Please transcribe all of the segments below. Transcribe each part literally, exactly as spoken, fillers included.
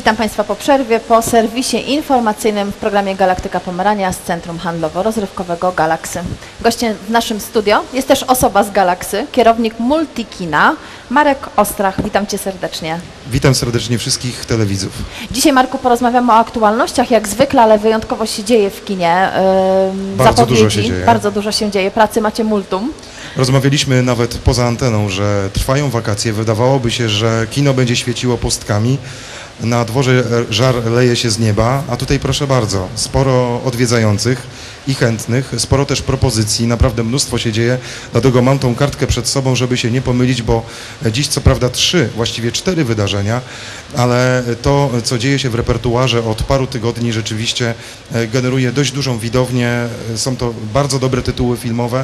Witam Państwa po przerwie, po serwisie informacyjnym w programie Galaktyka Pomerania z Centrum Handlowo-Rozrywkowego Galaxy. Gościem w naszym studio jest też osoba z Galaxy, kierownik Multikina, Marek Ostrach. Witam Cię serdecznie. Witam serdecznie wszystkich telewidzów. Dzisiaj, Marku, porozmawiamy o aktualnościach, jak zwykle, ale wyjątkowo się dzieje w kinie. Yy, bardzo dużo się dzieje. Bardzo dużo się dzieje. Pracy macie multum. Rozmawialiśmy nawet poza anteną, że trwają wakacje. Wydawałoby się, że kino będzie świeciło pustkami. Na dworze żar leje się z nieba, a tutaj proszę bardzo, sporo odwiedzających i chętnych, sporo też propozycji, naprawdę mnóstwo się dzieje, dlatego mam tą kartkę przed sobą, żeby się nie pomylić, bo dziś co prawda trzy, właściwie cztery wydarzenia, ale to, co dzieje się w repertuarze od paru tygodni, rzeczywiście generuje dość dużą widownię, są to bardzo dobre tytuły filmowe.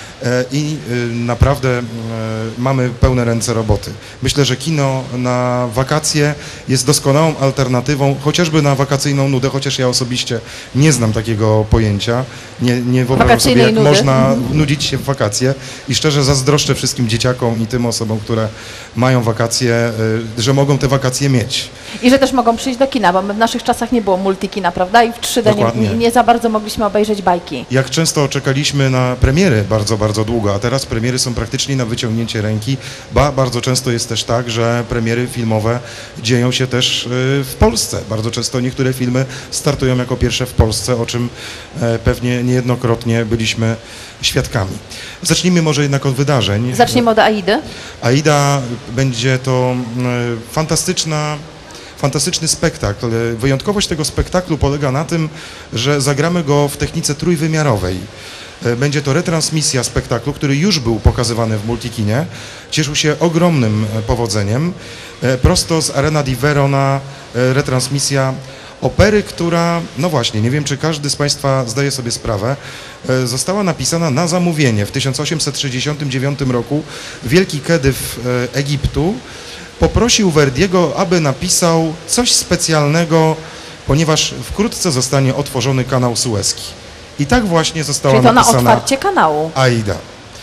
I naprawdę mamy pełne ręce roboty. Myślę, że kino na wakacje jest doskonałą alternatywą, chociażby na wakacyjną nudę, chociaż ja osobiście nie znam takiego pojęcia. Nie, nie wyobrażam sobie, jak nudy. można nudzić się w wakacje i szczerze zazdroszczę wszystkim dzieciakom i tym osobom, które mają wakacje, że mogą te wakacje mieć. I że też mogą przyjść do kina, bo my w naszych czasach nie było multikina, prawda? I w trzy D nie, nie za bardzo mogliśmy obejrzeć bajki. Jak często czekaliśmy na premiery bardzo, bardzo bardzo długo, a teraz premiery są praktycznie na wyciągnięcie ręki, ba, bardzo często jest też tak, że premiery filmowe dzieją się też w Polsce. Bardzo często niektóre filmy startują jako pierwsze w Polsce, o czym pewnie niejednokrotnie byliśmy świadkami. Zacznijmy może jednak od wydarzeń. Zaczniemy od Aidy. Aida będzie to fantastyczna Fantastyczny spektakl. Wyjątkowość tego spektaklu polega na tym, że zagramy go w technice trójwymiarowej. Będzie to retransmisja spektaklu, który już był pokazywany w Multikinie. Cieszył się ogromnym powodzeniem. Prosto z Arena di Verona retransmisja opery, która, no właśnie, nie wiem, czy każdy z Państwa zdaje sobie sprawę, została napisana na zamówienie w tysiąc osiemset sześćdziesiątym dziewiątym roku. Wielki Kedyw Egiptu poprosił Verdiego, aby napisał coś specjalnego, ponieważ wkrótce zostanie otworzony kanał Suezki. I tak właśnie została Czyli to napisana na otwarcie kanału. Aida.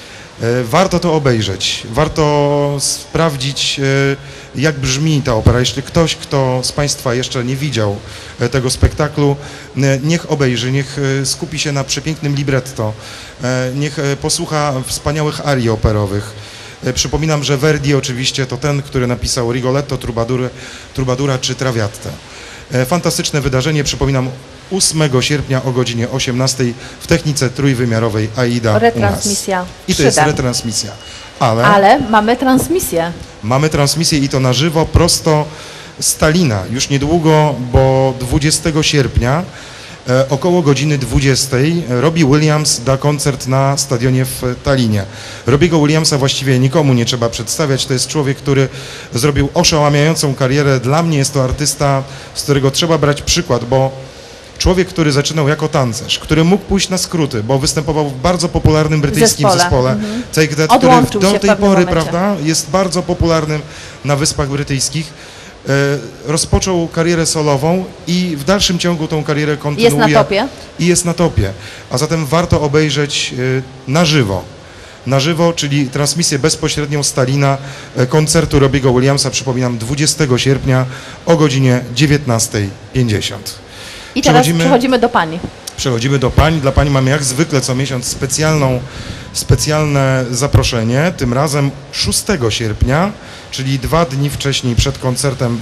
Warto to obejrzeć, warto sprawdzić, jak brzmi ta opera. Jeśli ktoś, kto z Państwa jeszcze nie widział tego spektaklu, niech obejrzy, niech skupi się na przepięknym libretto, niech posłucha wspaniałych arii operowych. Przypominam, że Verdi oczywiście to ten, który napisał Rigoletto, Trubadurę, Trubadura czy Traviatę. Fantastyczne wydarzenie, przypominam, ósmego sierpnia o godzinie osiemnastej w technice trójwymiarowej Aida Retransmisja. I to jest retransmisja. Ale, Ale mamy transmisję. Mamy transmisję i to na żywo, prosto z Talina. Już niedługo, bo dwudziestego sierpnia e, około godziny dwudziestej Robbie Williams da koncert na stadionie w Talinie. Robbiego Williamsa właściwie nikomu nie trzeba przedstawiać. To jest człowiek, który zrobił oszałamiającą karierę. Dla mnie jest to artysta, z którego trzeba brać przykład, bo człowiek, który zaczynał jako tancerz, który mógł pójść na skróty, bo występował w bardzo popularnym brytyjskim zespole, zespole mm-hmm. Take That, który do tej pory, prawda, jest bardzo popularnym na Wyspach Brytyjskich. E, rozpoczął karierę solową i w dalszym ciągu tą karierę kontynuuje. Jest na topie. I jest na topie. A zatem warto obejrzeć e, na żywo. Na żywo, czyli transmisję bezpośrednią z Talina koncertu Robbiego Williamsa, przypominam, dwudziestego sierpnia o godzinie dziewiętnastej pięćdziesiąt. I teraz przechodzimy, przechodzimy do Pani. Przechodzimy do Pani. Dla Pani mamy jak zwykle co miesiąc specjalną, specjalne zaproszenie. Tym razem szóstego sierpnia, czyli dwa dni wcześniej przed koncertem,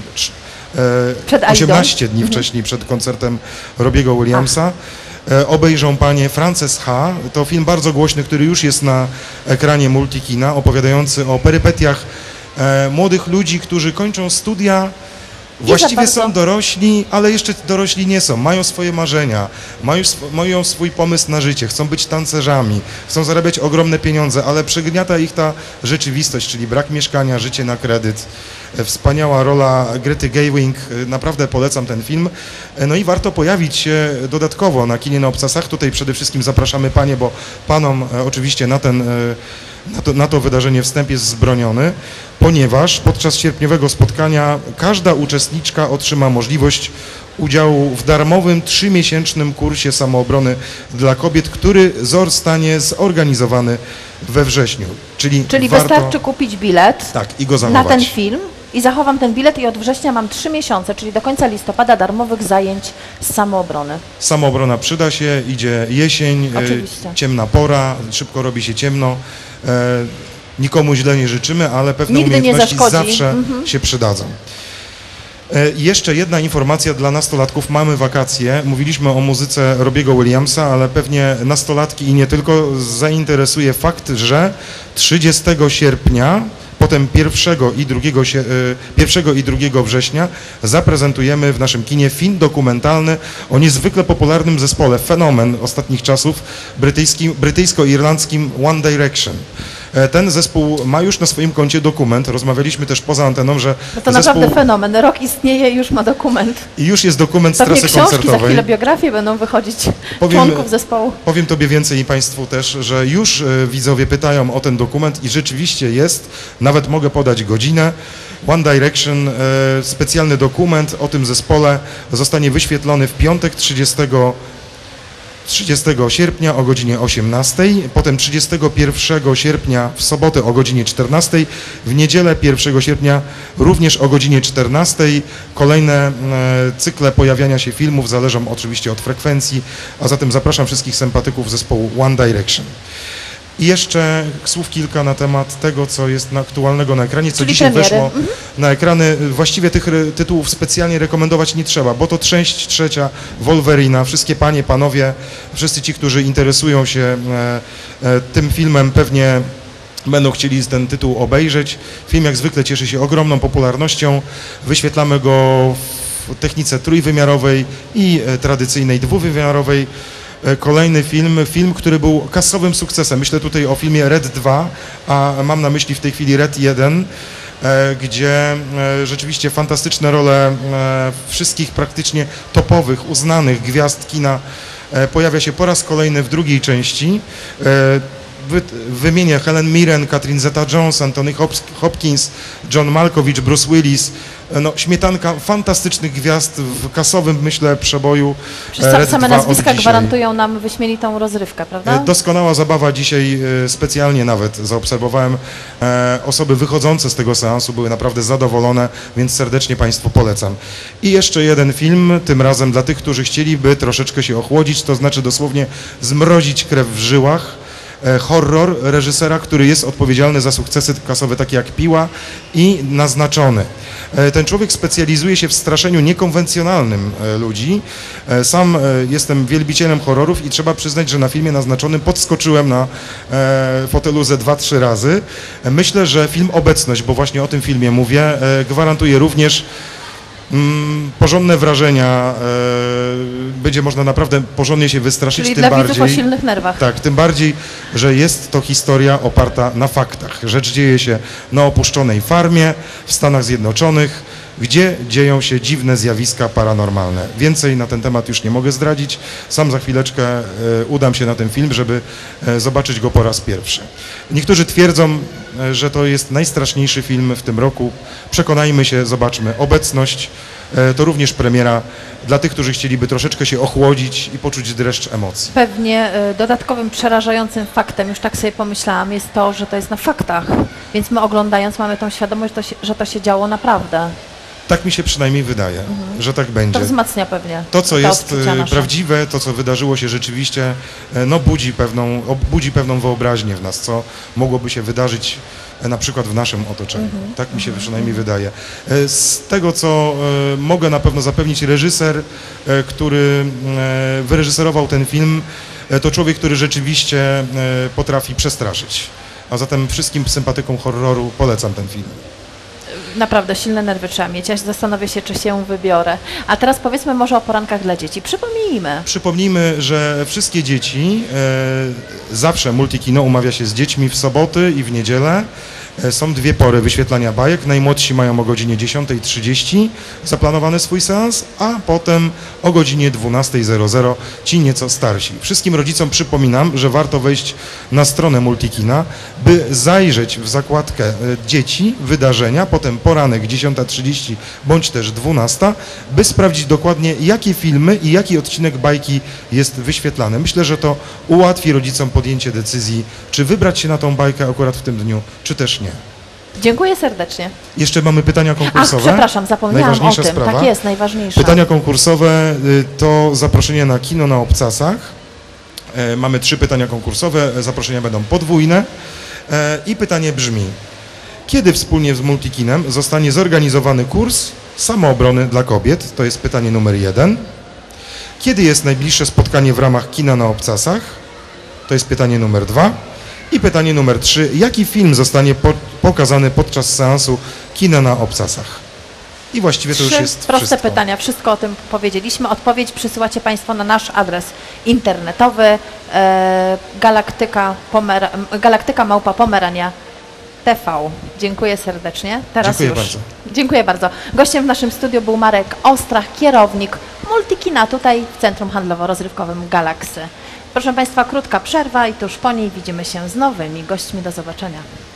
e, przed osiemnaście dni mhm. wcześniej przed koncertem Robbiego Williamsa. E, obejrzą Panie Frances H. To film bardzo głośny, który już jest na ekranie Multikina, opowiadający o perypetiach e, młodych ludzi, którzy kończą studia. Właściwie są dorośli, ale jeszcze dorośli nie są. Mają swoje marzenia, mają, sw mają swój pomysł na życie, chcą być tancerzami, chcą zarabiać ogromne pieniądze, ale przygniata ich ta rzeczywistość, czyli brak mieszkania, życie na kredyt. Wspaniała rola Grety Gerwig, naprawdę polecam ten film. No i warto pojawić się dodatkowo na kinie na obcasach. Tutaj przede wszystkim zapraszamy Panie, bo Panom oczywiście na ten... Na to, na to wydarzenie wstęp jest wzbroniony, ponieważ podczas sierpniowego spotkania każda uczestniczka otrzyma możliwość udziału w darmowym trzymiesięcznym kursie samoobrony dla kobiet, który zostanie zorganizowany we wrześniu. Czyli, Czyli warto... wystarczy kupić bilet tak, i go zachować. na ten film i zachowam ten bilet i od września mam trzy miesiące, czyli do końca listopada darmowych zajęć z samoobrony. Samoobrona przyda się, idzie jesień, Oczywiście. e, ciemna pora, szybko robi się ciemno. E, nikomu źle nie życzymy, ale pewne Nigdy nie umiejętności zaszkodzi. zawsze Mhm. się przydadzą. E, jeszcze jedna informacja dla nastolatków. Mamy wakacje. Mówiliśmy o muzyce Robiego Williamsa, ale pewnie nastolatki i nie tylko zainteresuje fakt, że trzydziestego sierpnia, potem pierwszego i drugiego, sie- e, pierwszego i drugiego września zaprezentujemy w naszym kinie film dokumentalny o niezwykle popularnym zespole, fenomen ostatnich czasów, brytyjskim, brytyjsko-irlandzkim One Direction. E, Ten zespół ma już na swoim koncie dokument. Rozmawialiśmy też poza anteną, że No to zespół... naprawdę fenomen. Rok istnieje i już ma dokument. I już jest dokument z Pewnie trasy książki, za koncertowej. chwilę biografie będą wychodzić Powiem- członków zespołu. Powiem Tobie więcej i Państwu też, że już e, widzowie pytają o ten dokument i rzeczywiście jest, nawet mogę podać godzinę. One Direction, e, specjalny dokument o tym zespole zostanie wyświetlony w piątek trzydziestego sierpnia o godzinie osiemnastej, potem trzydziestego pierwszego sierpnia w sobotę o godzinie czternastej, w niedzielę pierwszego sierpnia również o godzinie czternastej. Kolejne e, cykle pojawiania się filmów zależą oczywiście od frekwencji, a zatem zapraszam wszystkich sympatyków zespołu One Direction. I jeszcze słów kilka na temat tego, co jest na aktualnego na ekranie, co Czyli dzisiaj premiery. weszło Mhm. na ekrany. Właściwie tych re- tytułów specjalnie rekomendować nie trzeba, bo to część trzecia Wolverina. Wszystkie panie, panowie, wszyscy ci, którzy interesują się e, e, tym filmem, pewnie będą chcieli ten tytuł obejrzeć. Film jak zwykle cieszy się ogromną popularnością. Wyświetlamy go w technice trójwymiarowej i e, tradycyjnej dwuwymiarowej. E, Kolejny film, film, który był kasowym sukcesem. Myślę tutaj o filmie Red dwa, a mam na myśli w tej chwili Red jeden, e, gdzie e, rzeczywiście fantastyczne role e, wszystkich praktycznie topowych, uznanych gwiazd kina e, pojawia się po raz kolejny w drugiej części. E, wy- Wymienię Helen Mirren, Catherine Zeta-Jones, Anthony Hop- Hopkins, John Malkovich, Bruce Willis. E, No, śmietanka fantastycznych gwiazd w kasowym, myślę, przeboju. Przecież e, sa- Red same dwa od nazwiska dzisiaj. gwarantują nam wyśmienitą rozrywkę, prawda? E, Doskonała zabawa dzisiaj, e, specjalnie nawet zaobserwowałem e, osoby wychodzące z tego seansu, były naprawdę zadowolone, więc serdecznie Państwu polecam. I jeszcze jeden film, tym razem dla tych, którzy chcieliby troszeczkę się ochłodzić, to znaczy dosłownie zmrozić krew w żyłach. E, Horror reżysera, który jest odpowiedzialny za sukcesy kasowe takie jak Piła i Naznaczony. E, Ten człowiek specjalizuje się w straszeniu niekonwencjonalnym e, ludzi. E, Sam e, jestem wielbicielem horrorów i trzeba przyznać, że na filmie Naznaczonym podskoczyłem na e, fotelu ze dwa, trzy razy. E, Myślę, że film Obecność, bo właśnie o tym filmie mówię, e, gwarantuje również mm, porządne wrażenia. E, Będzie można naprawdę porządnie się wystraszyć, Czyli tym dla bardziej... widzów o silnych nerwach. Tak, tym bardziej, że jest to historia oparta na faktach. Rzecz dzieje się na opuszczonej farmie w Stanach Zjednoczonych, gdzie dzieją się dziwne zjawiska paranormalne. Więcej na ten temat już nie mogę zdradzić. Sam za chwileczkę e, udam się na ten film, żeby e, zobaczyć go po raz pierwszy. Niektórzy twierdzą, e, że to jest najstraszniejszy film w tym roku. Przekonajmy się, zobaczmy. Obecność e, to również premiera dla tych, którzy chcieliby troszeczkę się ochłodzić i poczuć dreszcz emocji. Pewnie y, dodatkowym przerażającym faktem, już tak sobie pomyślałam, jest to, że to jest na faktach. Więc my oglądając mamy tą świadomość, że to się, że to się działo naprawdę. Tak mi się przynajmniej wydaje, że tak będzie. To wzmacnia pewnie To, co te jest odczucia e, nasze. prawdziwe, to, co wydarzyło się rzeczywiście, e, no budzi pewną, o- budzi pewną wyobraźnię w nas, co mogłoby się wydarzyć e, na przykład w naszym otoczeniu. Tak mi się przynajmniej wydaje. E, Z tego, co e, mogę na pewno zapewnić, reżyser, e, który e, wyreżyserował ten film, e, to człowiek, który rzeczywiście e, potrafi przestraszyć. A zatem wszystkim sympatykom horroru polecam ten film. Naprawdę silne nerwy trzeba mieć. Ja się zastanowię się, czy się wybiorę. A teraz powiedzmy może o porankach dla dzieci. Przypomnijmy. Przypomnijmy, że wszystkie dzieci, e, zawsze Multikino umawia się z dziećmi w soboty i w niedzielę. E, Są dwie pory wyświetlania bajek. Najmłodsi mają o godzinie dziesiątej trzydzieści zaplanowany swój seans, a potem o godzinie dwunastej zero zero ci nieco starsi. Wszystkim rodzicom przypominam, że warto wejść na stronę Multikina, by zajrzeć w zakładkę e, dzieci, wydarzenia, potem poranek dziesiąta trzydzieści bądź też dwunasta, by sprawdzić dokładnie, jakie filmy i jaki odcinek bajki jest wyświetlany. Myślę, że to ułatwi rodzicom podjęcie decyzji, czy wybrać się na tą bajkę akurat w tym dniu, czy też nie. Dziękuję serdecznie. Jeszcze mamy pytania konkursowe. Ach, przepraszam, zapomniałam o Najważniejsza tym. sprawa. Tak jest, najważniejsze. Pytania konkursowe y, to zaproszenie na kino na Obcasach. E, mamy trzy pytania konkursowe, zaproszenia będą podwójne. E, I pytanie brzmi: kiedy wspólnie z Multikinem zostanie zorganizowany kurs samoobrony dla kobiet? To jest pytanie numer jeden. Kiedy jest najbliższe spotkanie w ramach kina na Obcasach? To jest pytanie numer dwa. I pytanie numer trzy. Jaki film zostanie po, pokazany podczas seansu kina na Obcasach? I właściwie to już Trzy jest proste wszystko. pytania, wszystko o tym powiedzieliśmy. Odpowiedź przysyłacie Państwo na nasz adres internetowy e, galaktyka, pomera, galaktyka małpa pomerania T V. Dziękuję serdecznie. Teraz Dziękuję już. bardzo. Dziękuję bardzo. Gościem w naszym studiu był Marek Ostrach, kierownik Multikina tutaj w Centrum Handlowo-Rozrywkowym Galaksy. Proszę Państwa, krótka przerwa i tuż po niej widzimy się z nowymi gośćmi. Do zobaczenia.